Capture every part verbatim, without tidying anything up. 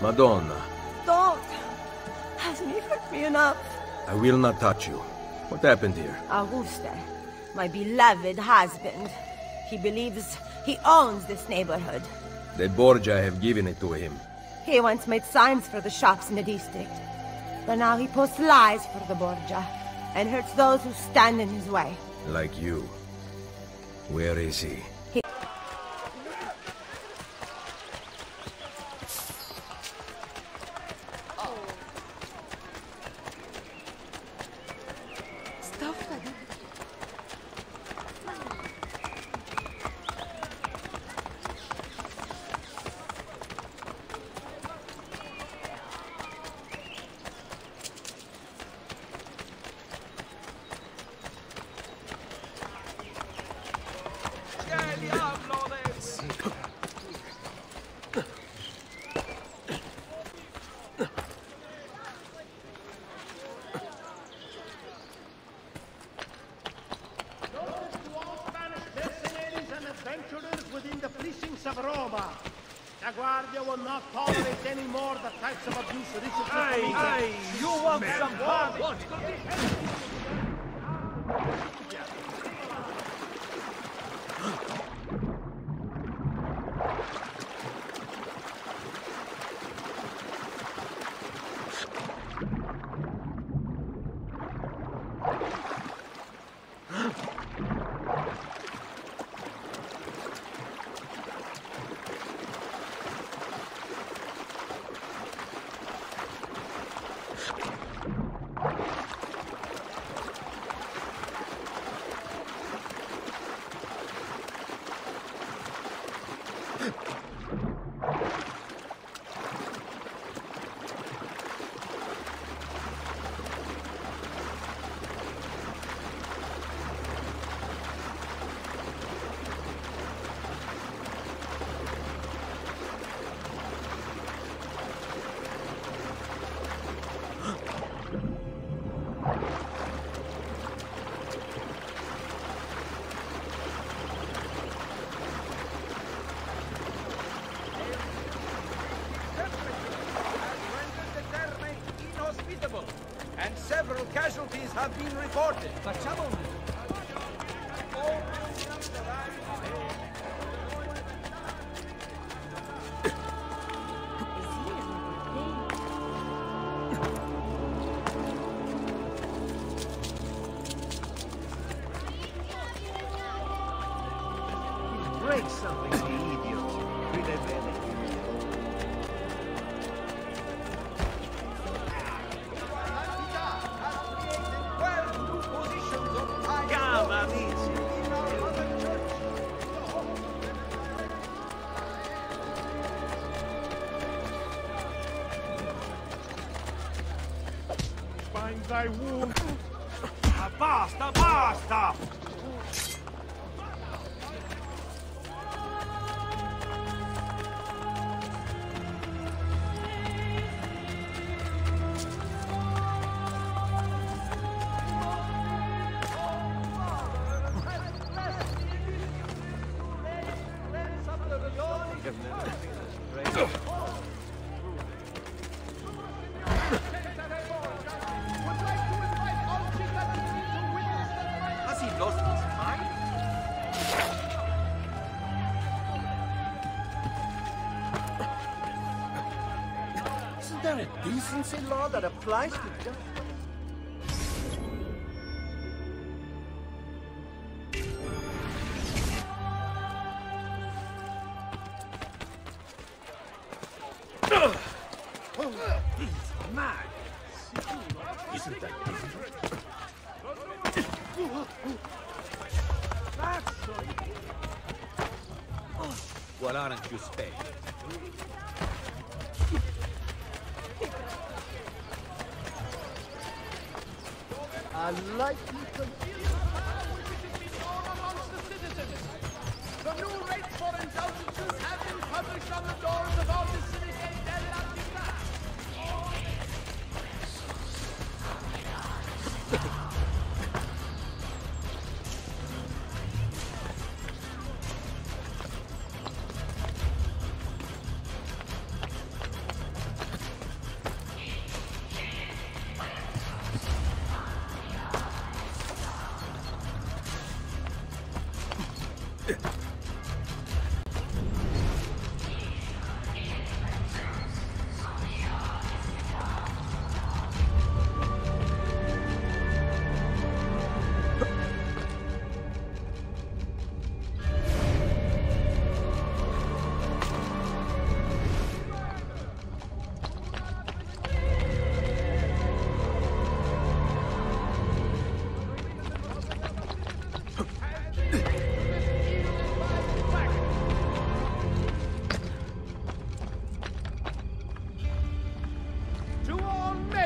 Madonna. Don't! Hasn't he hurt me enough? I will not touch you. What happened here? Auguste, my beloved husband. He believes he owns this neighborhood. The Borgia have given it to him. He once made signs for the shops in the district. But now he posts lies for the Borgia, and hurts those who stand in his way. Like you. Where is he? He within the precincts of Roma. La Guardia will not tolerate any more the types of abuse recently committed. Hey, you want some fun? What? And several casualties have been reported. Break something, you idiot. Really, really. Find thy wound. Ah, basta, basta! Has he lost his mind? Isn't there a decency law that applies to just... He's mad. Isn't that decent? Well, aren't you Spain? I like you to... The new rates for indulgences have been published on the doors of all the cities della città.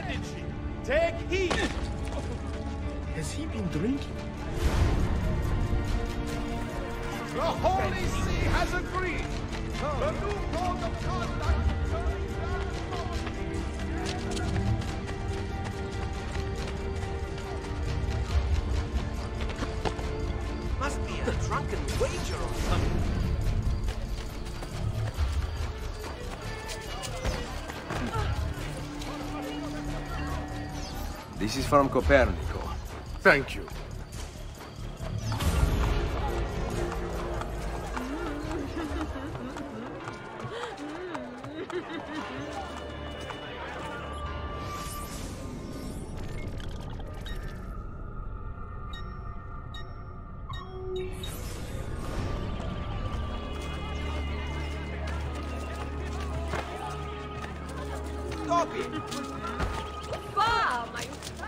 Medici! Take heed! Has he been drinking? The Holy See has agreed! The new code of conduct concerning Must be a drunken wager or something. This is from Copernico. Thank you. Stop it! Wow, my...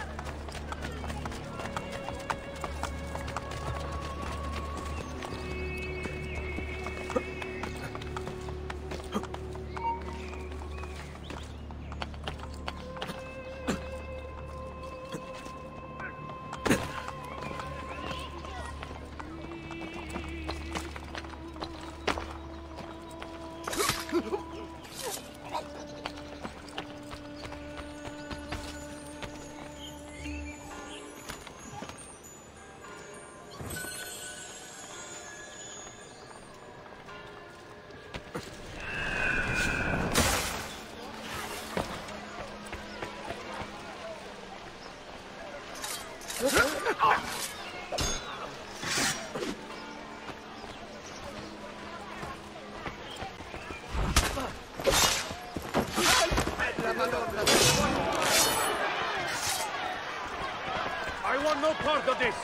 I want no part of this!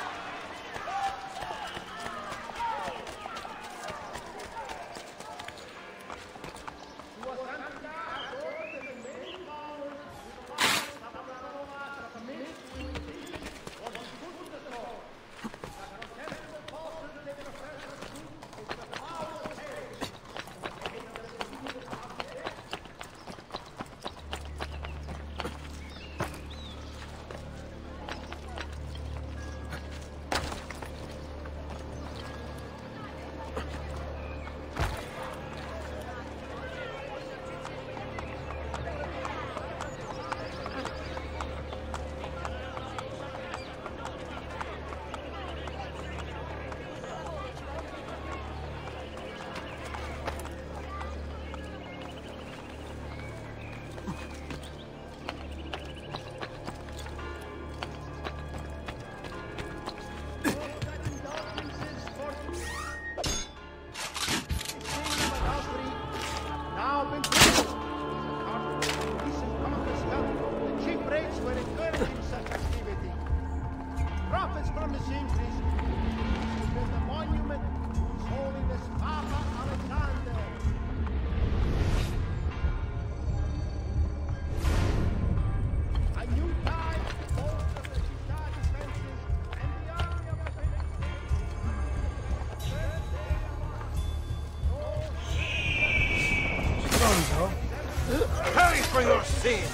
Pay for your sins!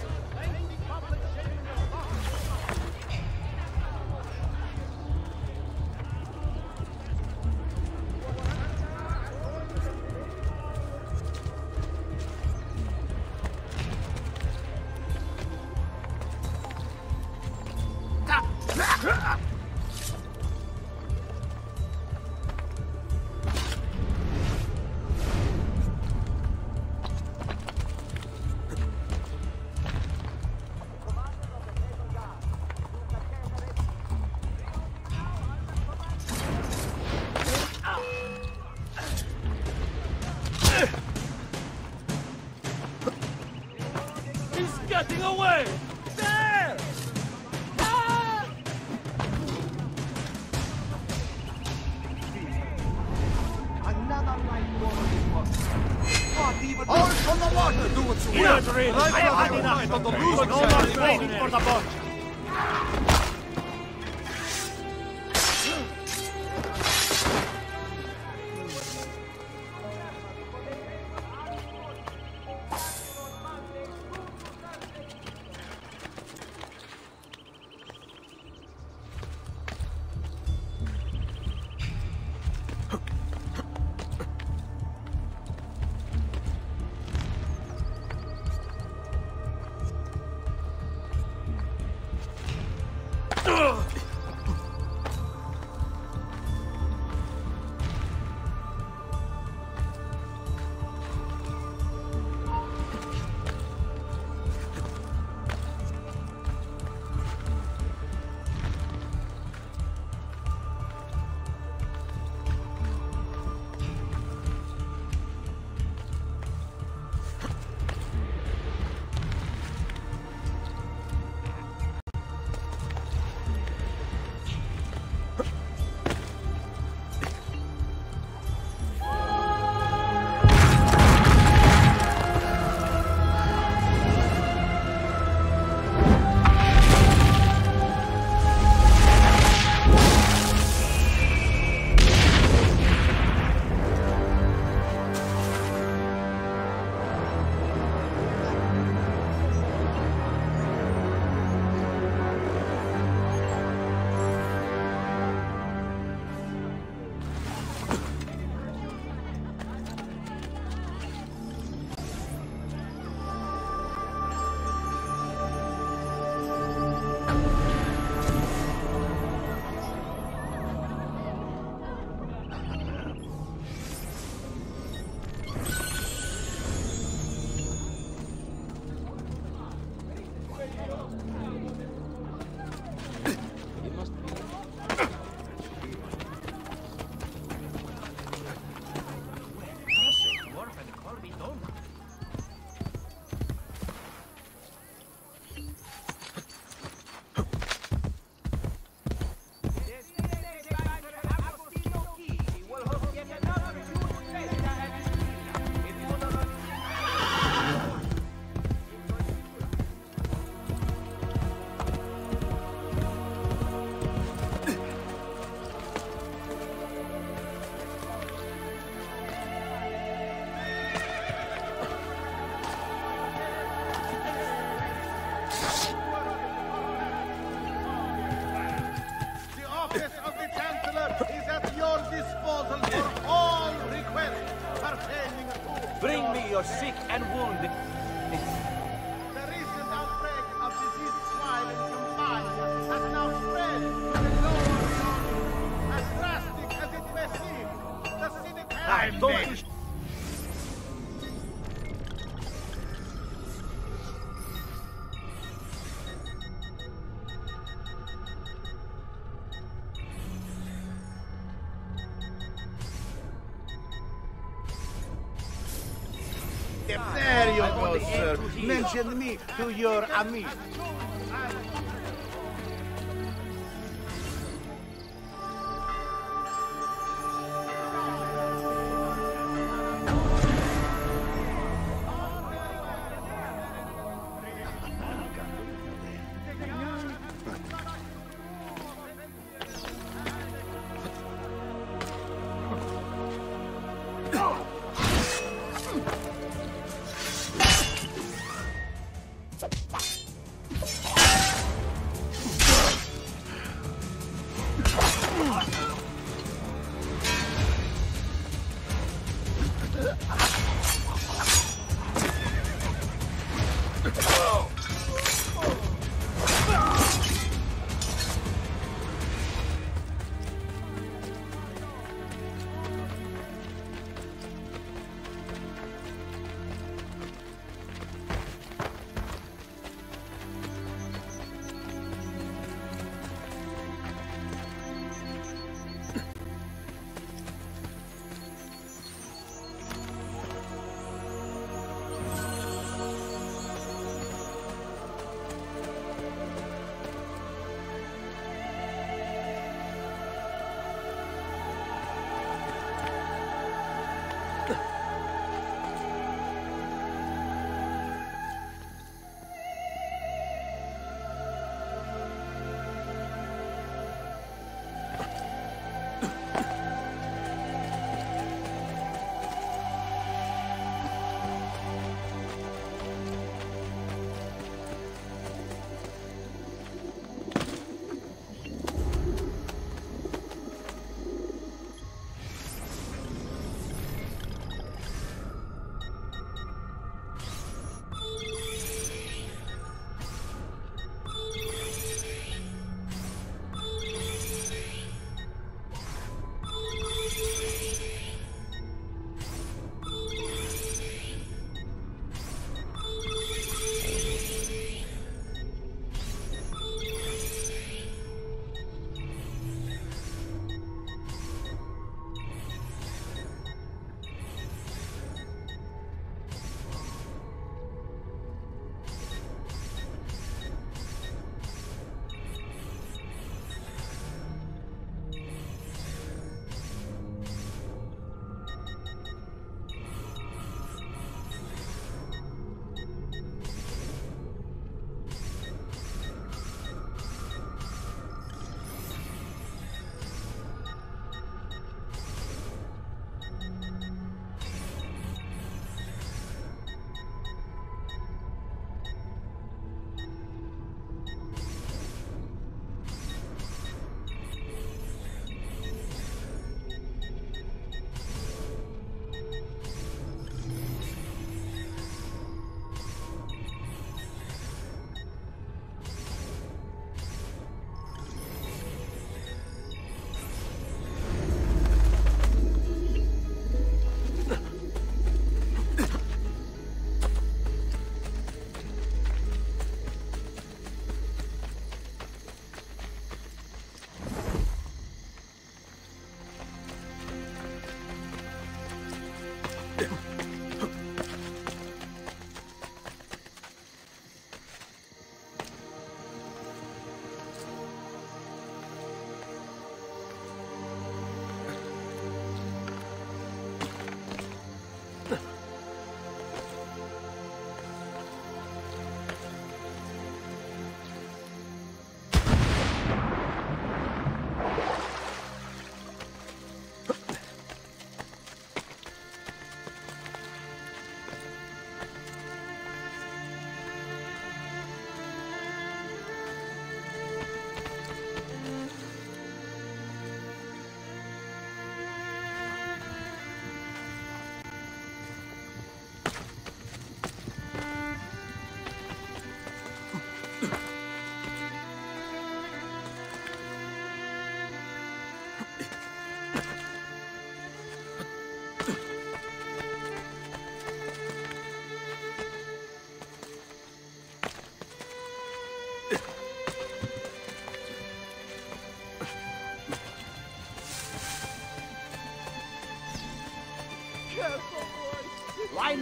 He's getting away! There! Ah! Another light Not even... Hold from the water! Do what you Enough! will! I have had enough! On the No losing more side. training for the Borgia! Bring me your sick and wounded. The recent outbreak of diseased swine in Campania has now spread to the lower region. As drastic as it may seem, the city I don't wish. There you go, sir. Mention me to your amigo.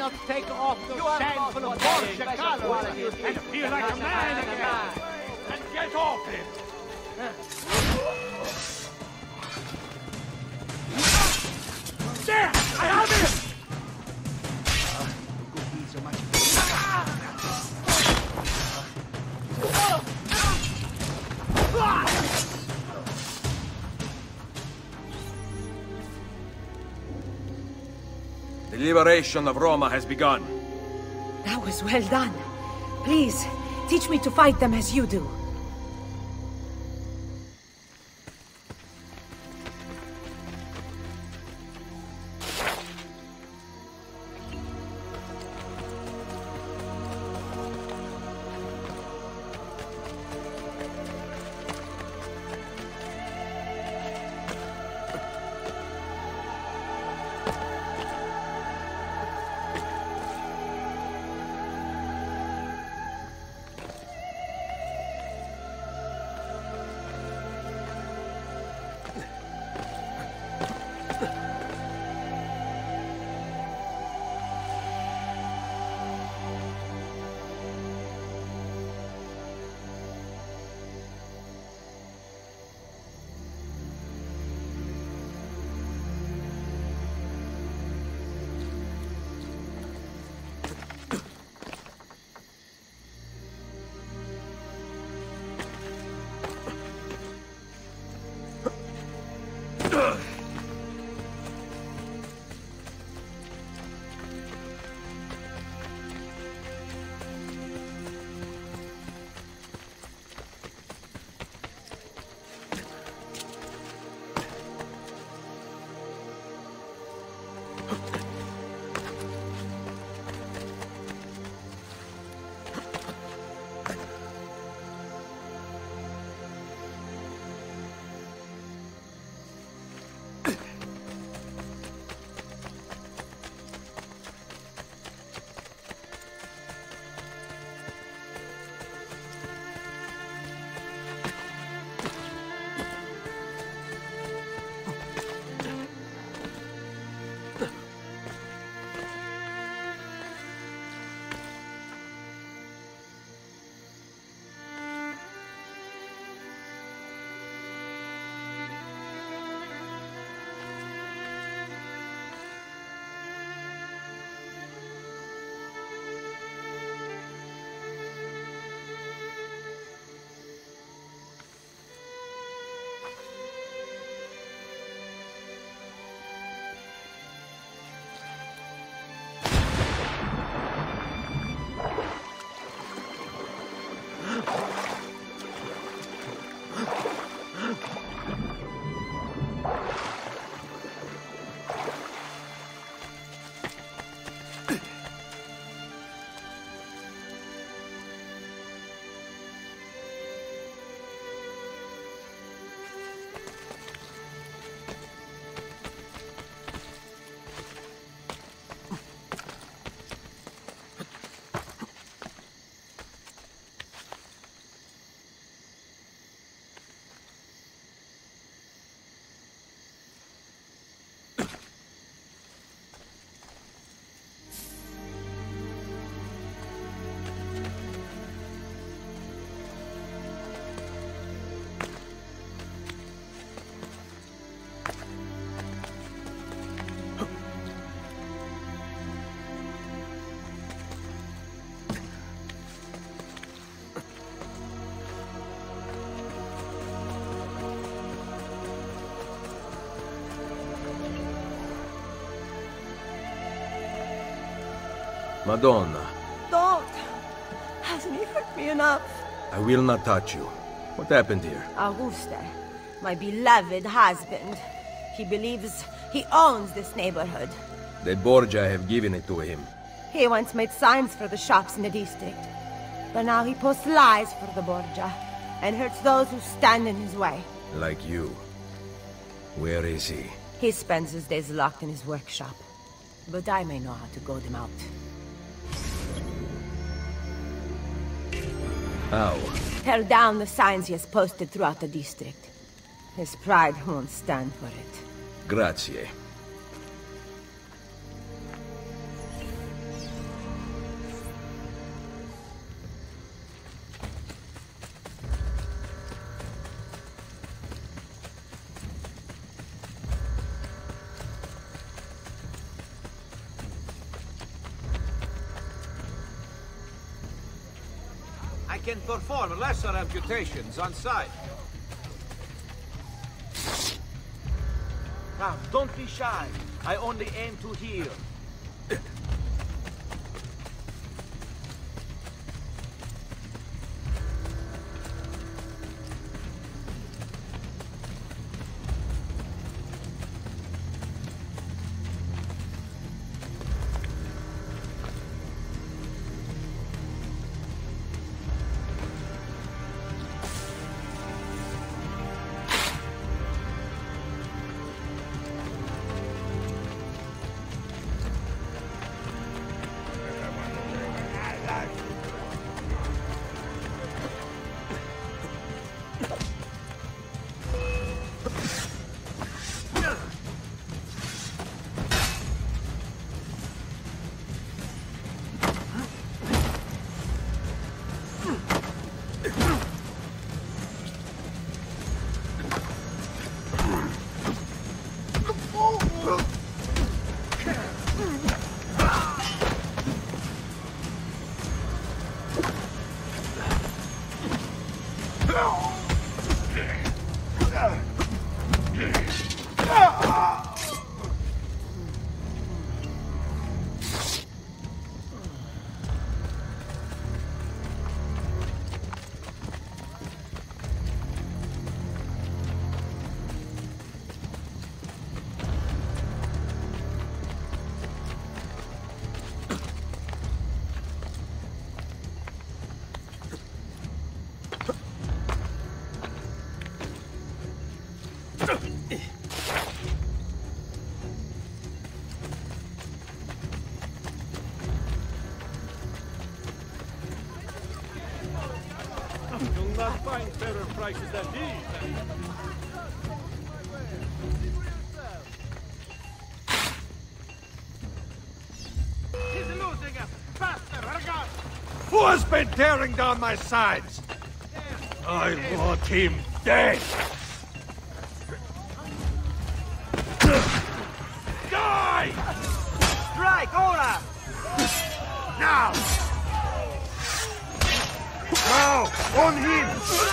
not take off those shameful Borgia colors and feel like a man again? And get off him! There! I have him! The liberation of Roma has begun. That was well done. Please, teach me to fight them as you do. Madonna. Don't! Hasn't he hurt me enough? I will not touch you. What happened here? Auguste, my beloved husband. He believes he owns this neighborhood. The Borgia have given it to him. He once made signs for the shops in the district. But now he posts lies for the Borgia, and hurts those who stand in his way. Like you. Where is he? He spends his days locked in his workshop. But I may know how to goad him out. How? Tear down the signs he has posted throughout the district. His pride won't stand for it. Grazie. can perform lesser amputations on sight. Come, don't be shy. I only aim to heal. You'll not find fairer prices than these. He's losing us! Faster, ragazzi! Who has been tearing down my sides? I want him dead! Die! Strike, ora! Now! Now! On him!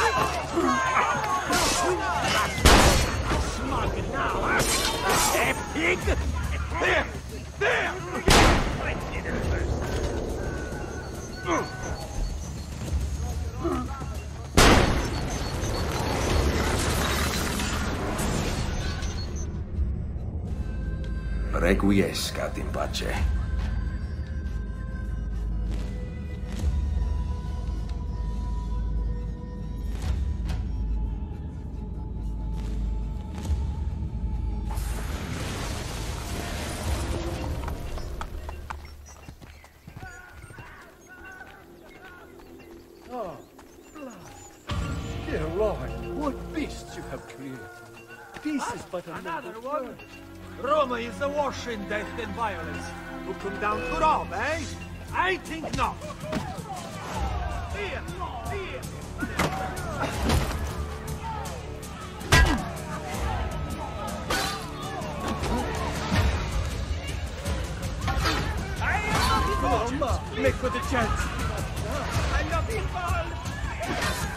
Smug now, huh? Eh, pig! There! There! Requiescat in pace. Oh, blood. Dear Lord, what beasts you have created. This is but another one. Roma is awash in death and violence. You come down to rob, eh? I think not. Here! Here! Roma, make for the chance. I love people!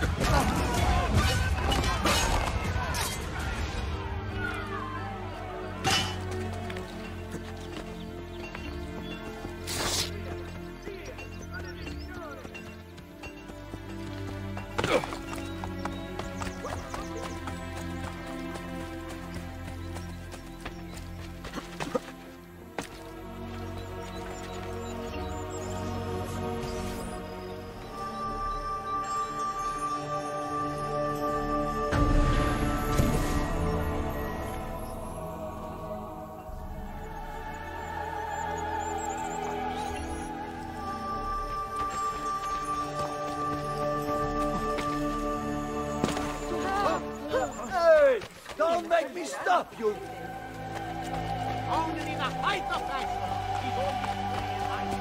Don't make me stop you! Only in a height of passion! He's only alive.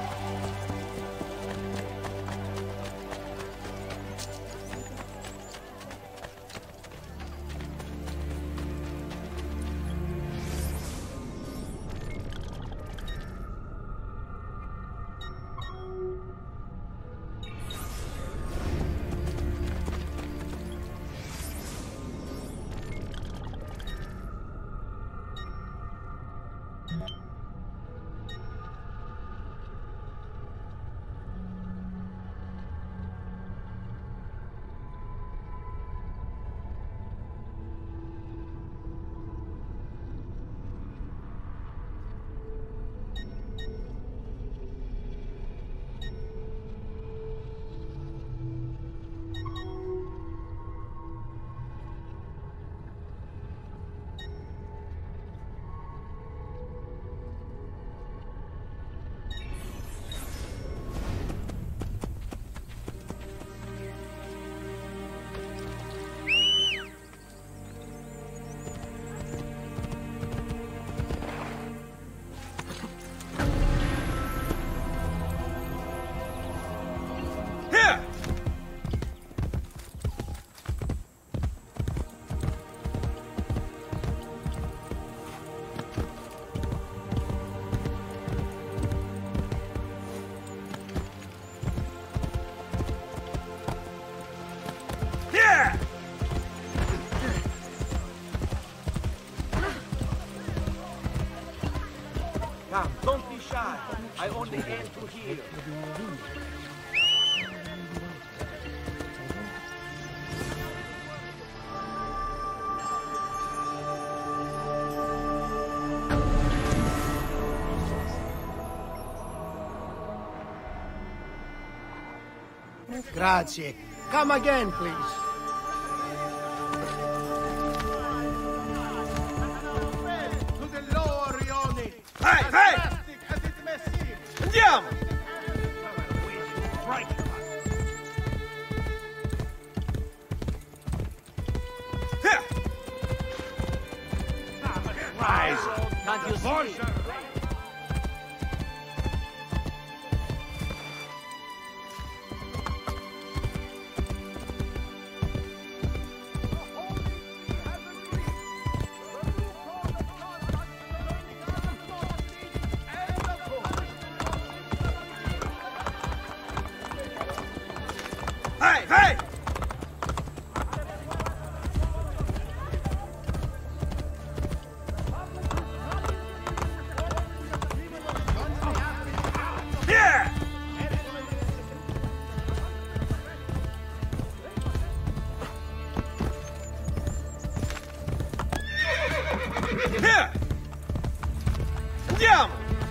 Grazie. Come again, please. To the lower Rioni. Hey, as hey! drastic as it may seem. Andiamo! Here! Rise! Can't you see? Hey, hey! Here! Here! Andiamo!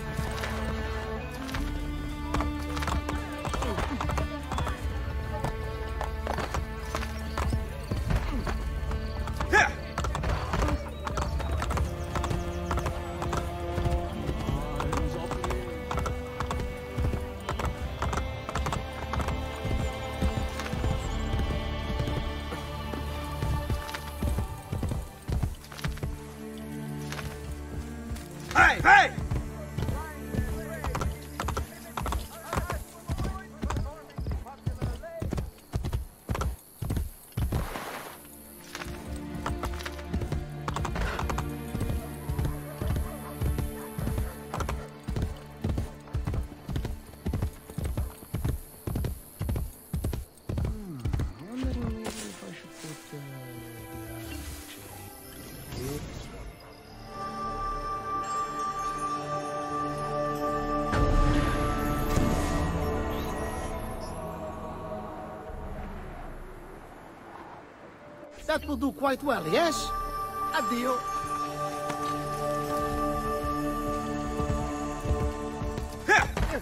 Here! Hey, hey! That will do quite well, yes? Addio. Here!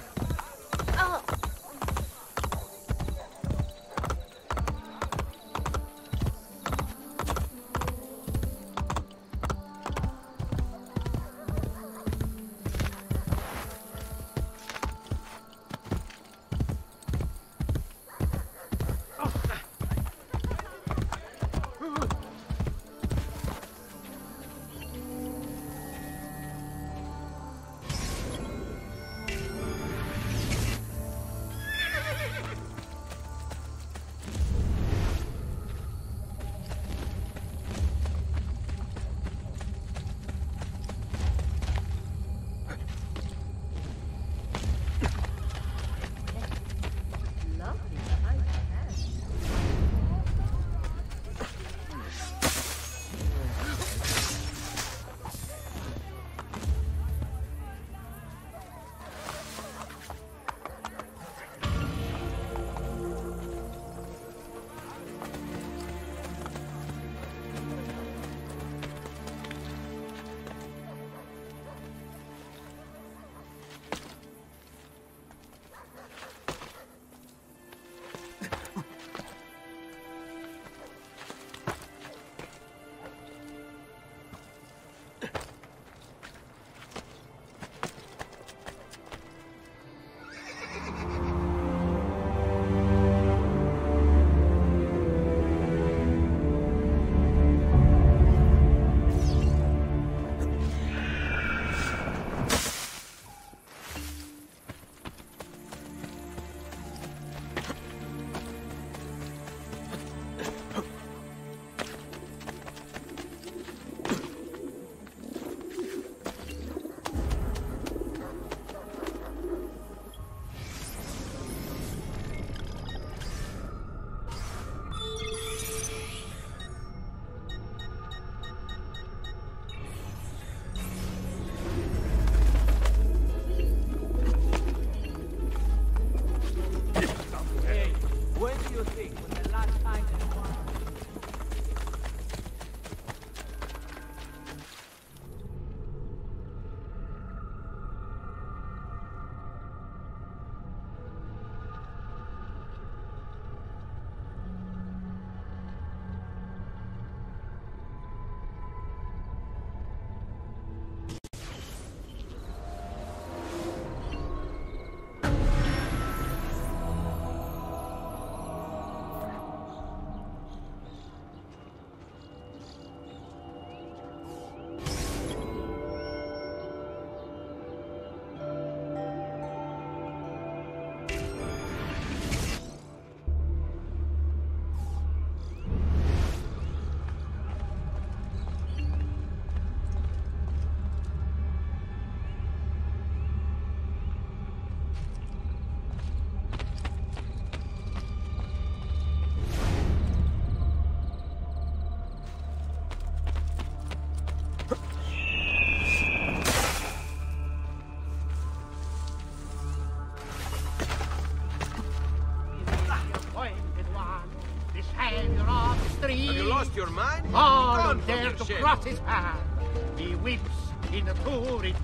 stream. Have you lost your mind? All Gone who from dare your to ship. cross his path, he weeps in the touring.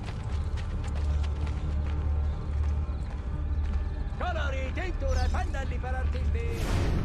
Colori, tintura, sandali per artisti.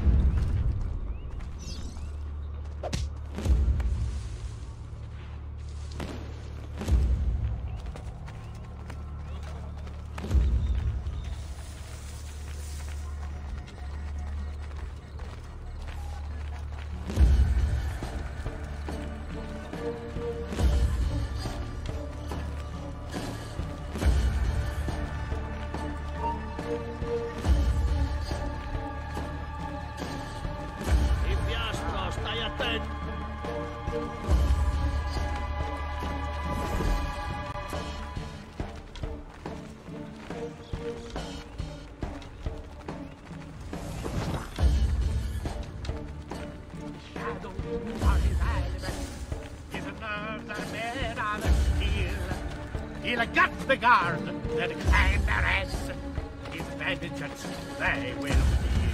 Stai attento! Shadows are his element. His nerves are made out of steel. He'll gut the guard that climb their heads. His vengeance they will feel.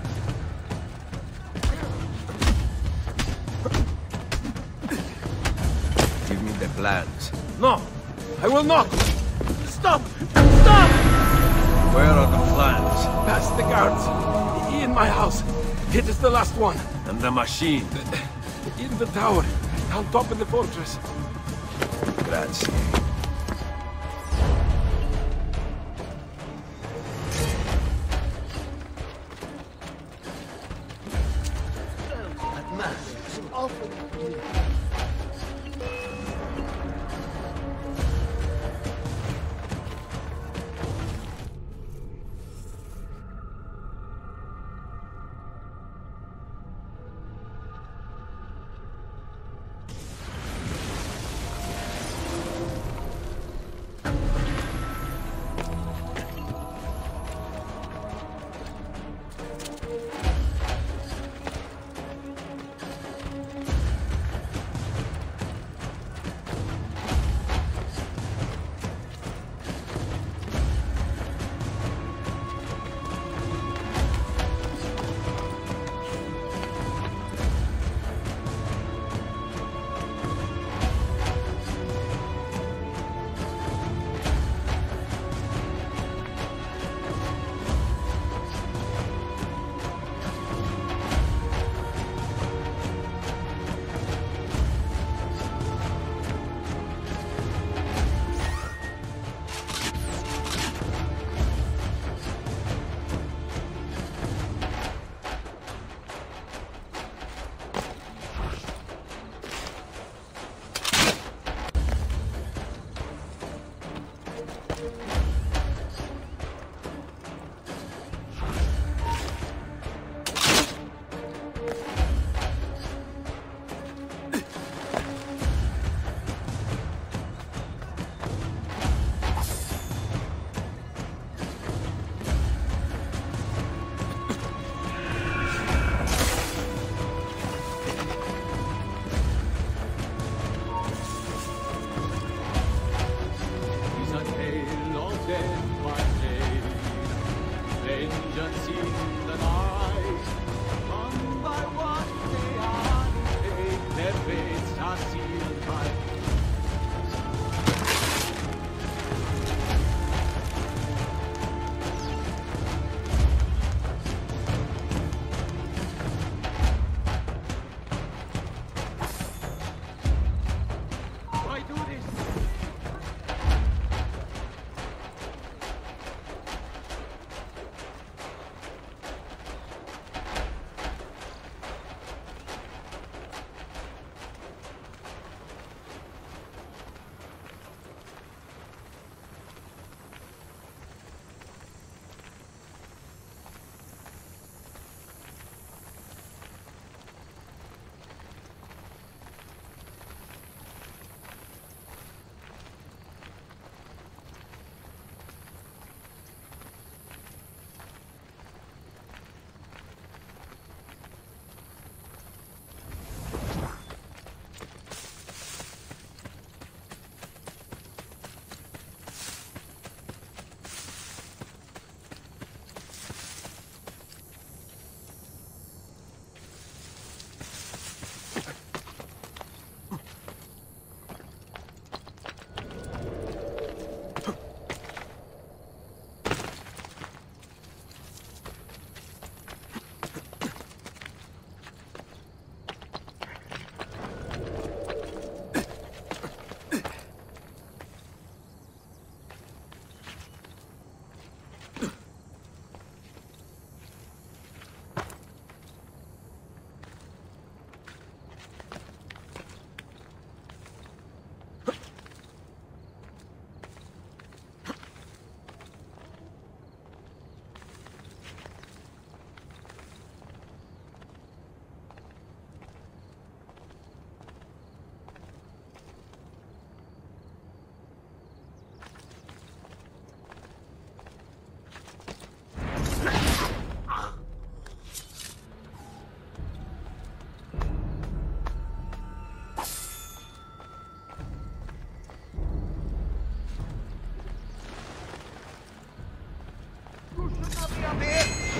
Give me the plans. No, I will not. Stop! Stop! Where are the plans? Past the guards. In my house. It is the last one. And the machine? In the tower. On top of the fortress. Grazie.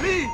me!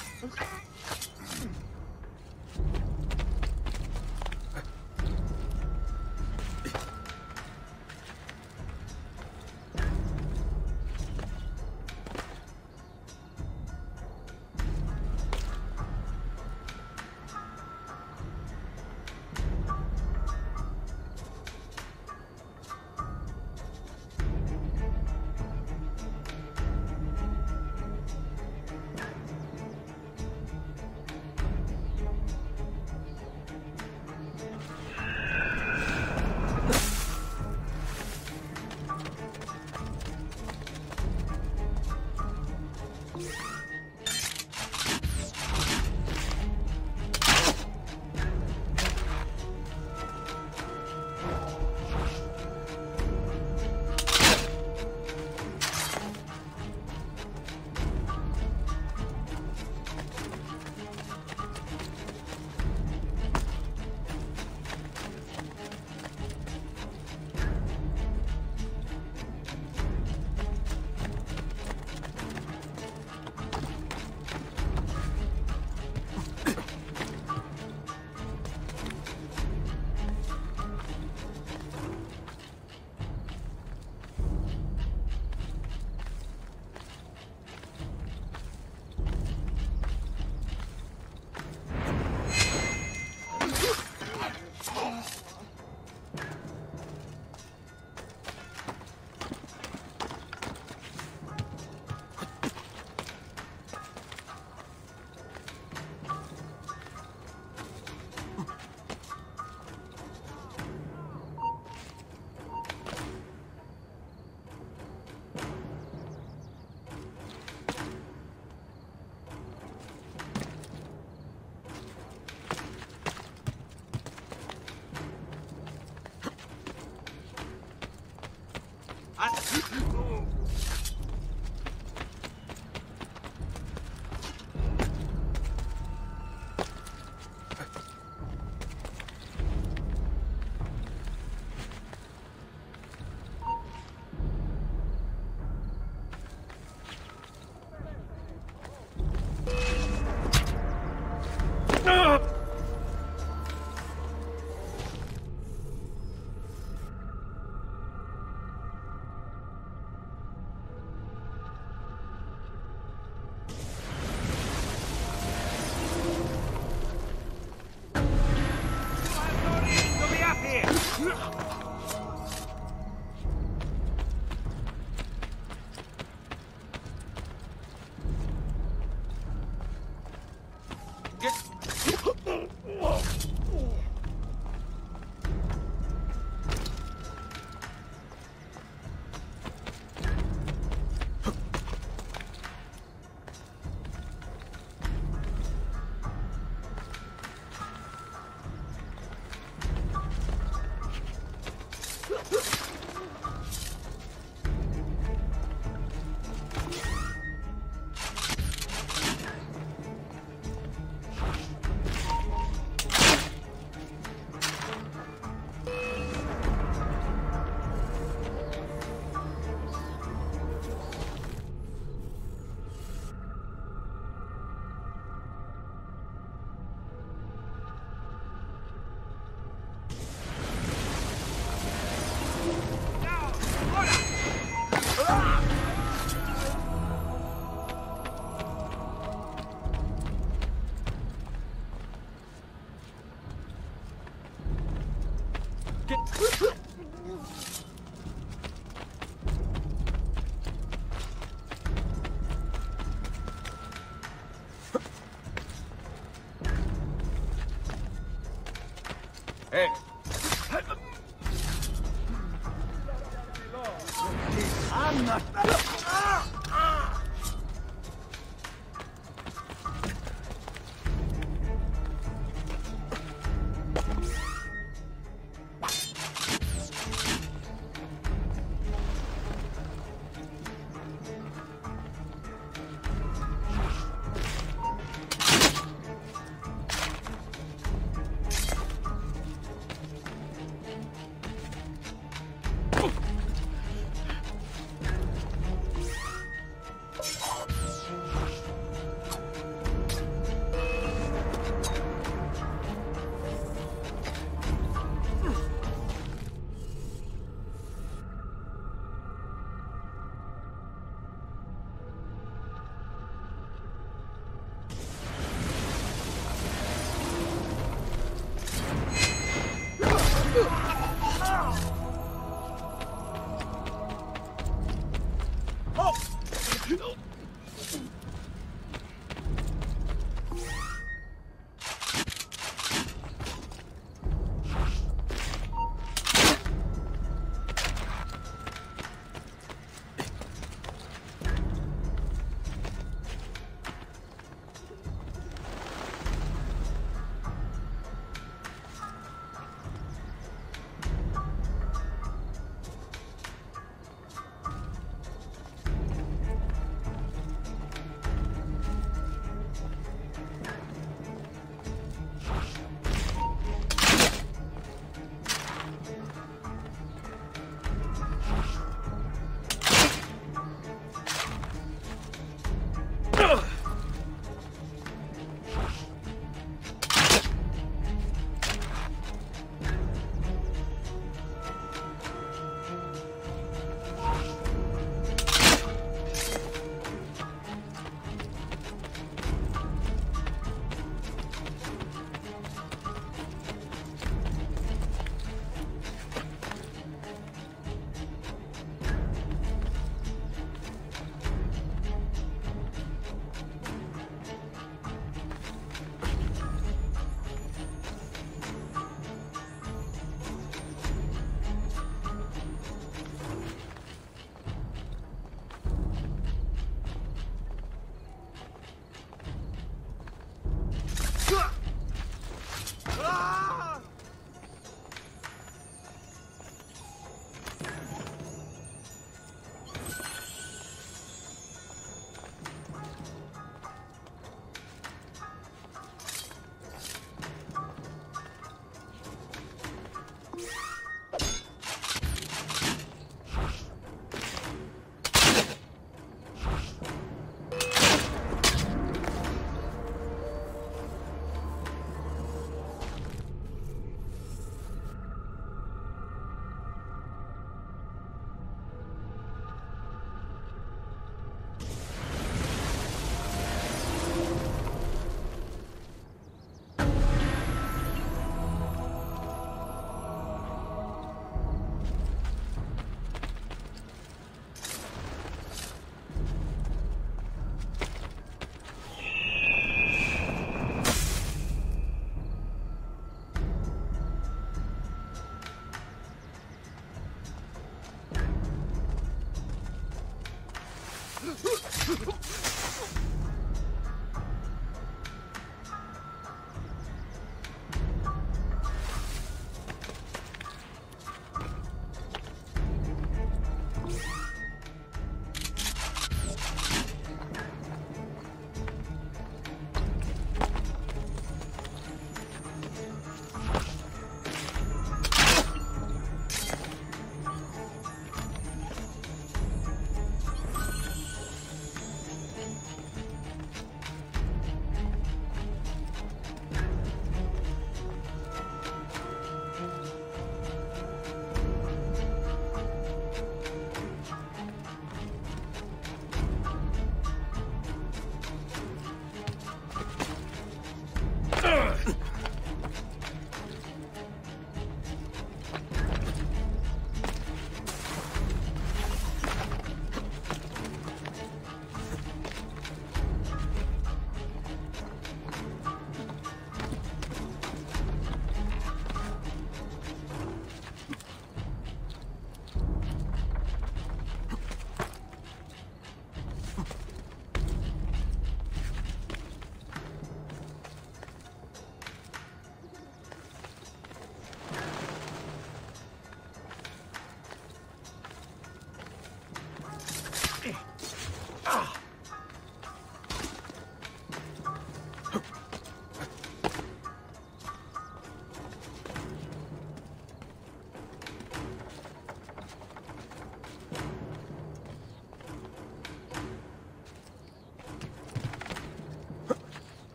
Hey! I'm not...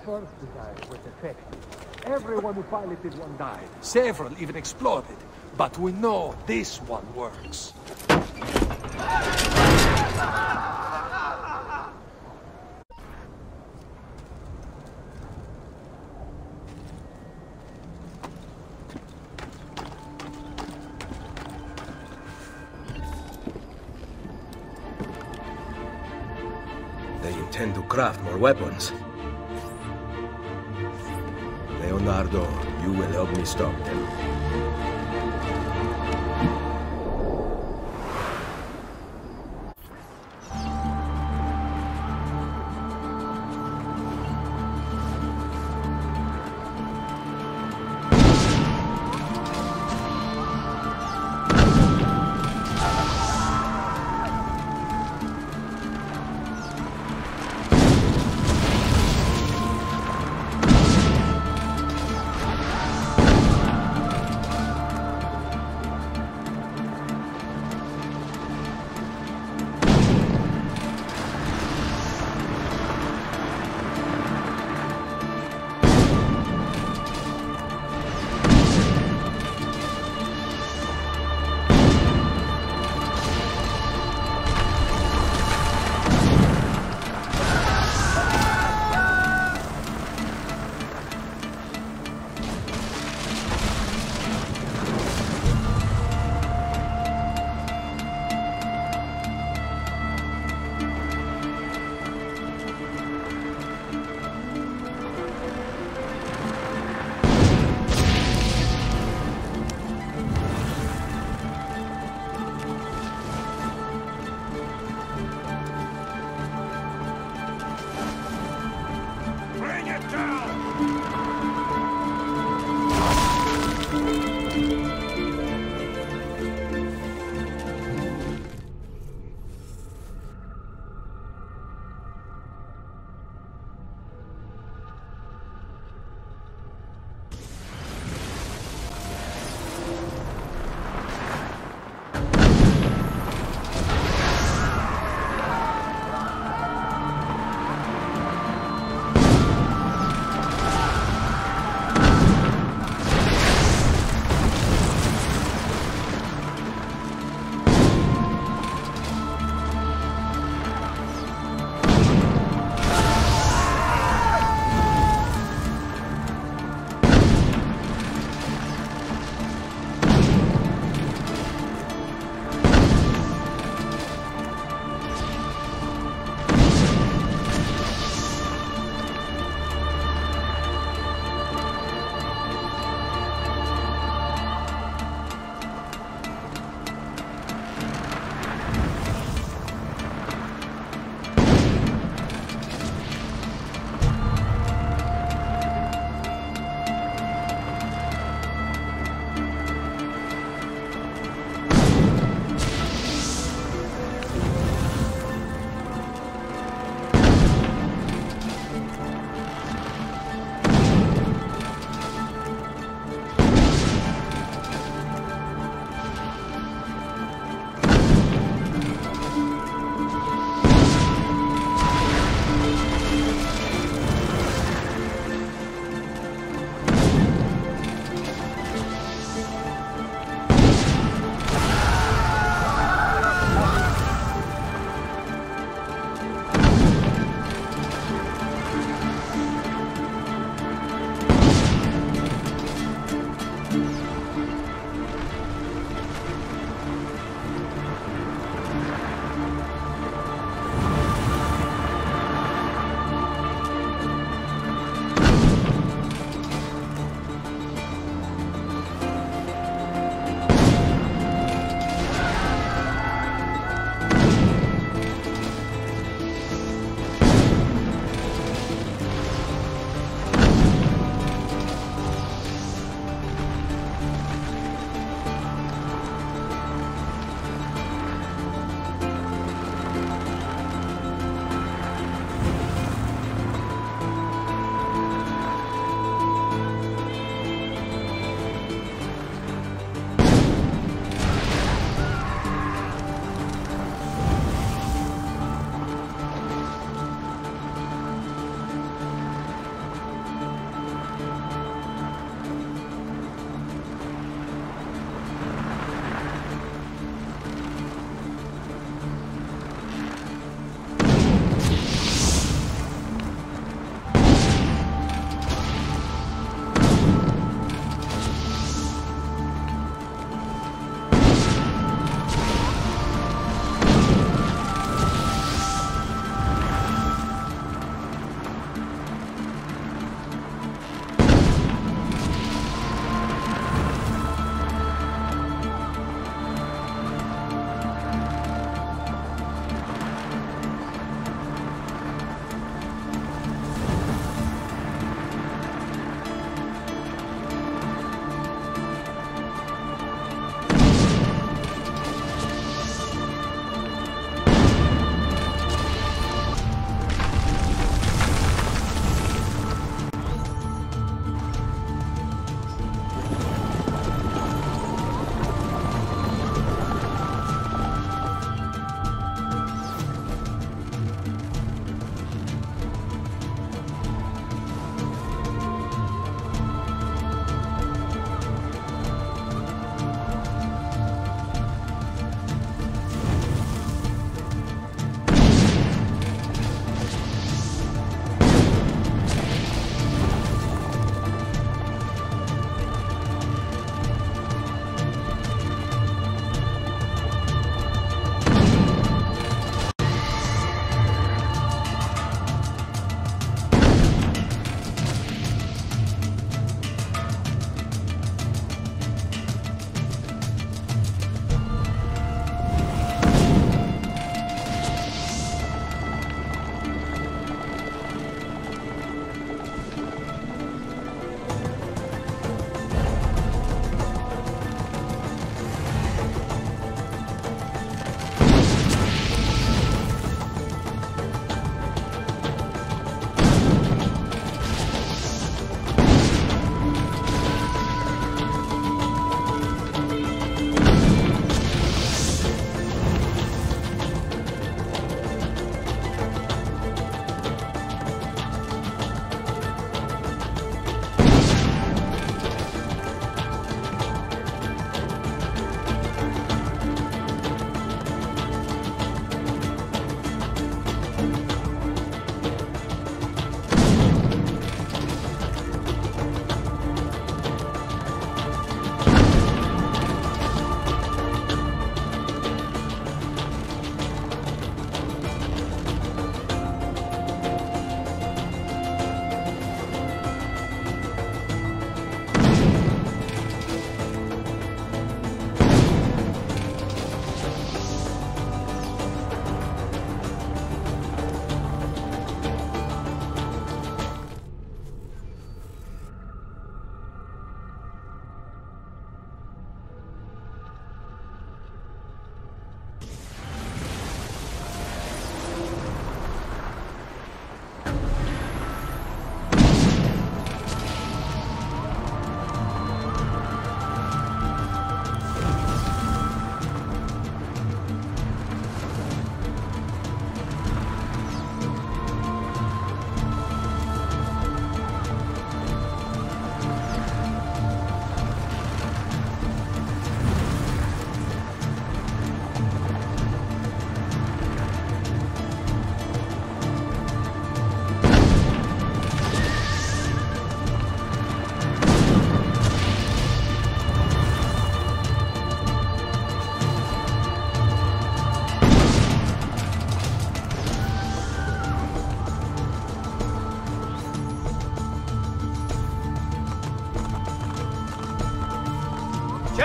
first design was effective. Everyone who piloted one died. Several even exploded. But we know this one works. They intend to craft more weapons. Leonardo, you will help me stop them.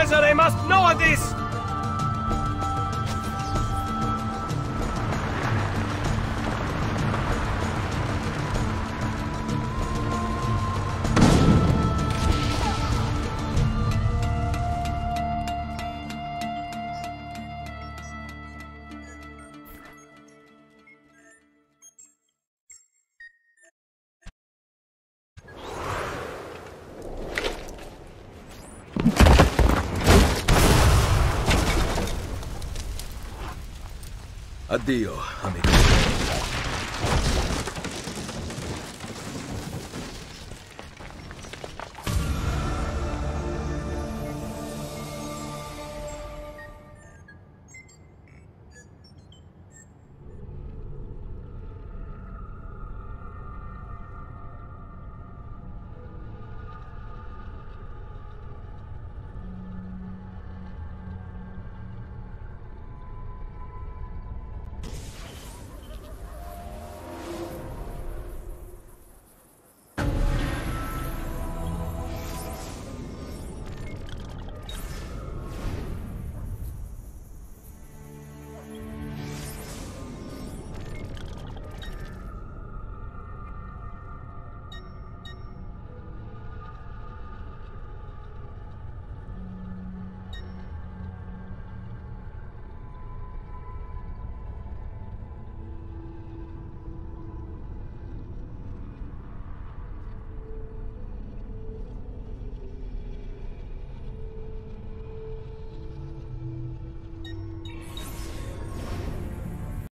Cesare must know of this! Addio, amico.